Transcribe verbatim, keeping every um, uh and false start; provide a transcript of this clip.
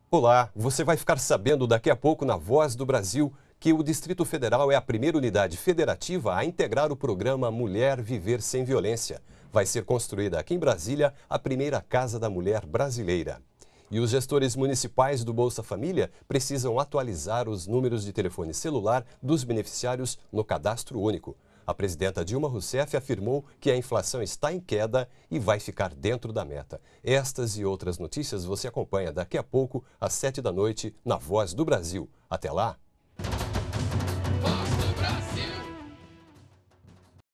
Olá, você vai ficar sabendo daqui a pouco na Voz do Brasil que o Distrito Federal é a primeira unidade federativa a integrar o programa Mulher Viver Sem Violência. Vai ser construída aqui em Brasília a primeira Casa da Mulher brasileira. E os gestores municipais do Bolsa Família precisam atualizar os números de telefone celular dos beneficiários no Cadastro Único. A presidenta Dilma Rousseff afirmou que a inflação está em queda e vai ficar dentro da meta. Estas e outras notícias você acompanha daqui a pouco, às sete da noite, na Voz do Brasil. Até lá!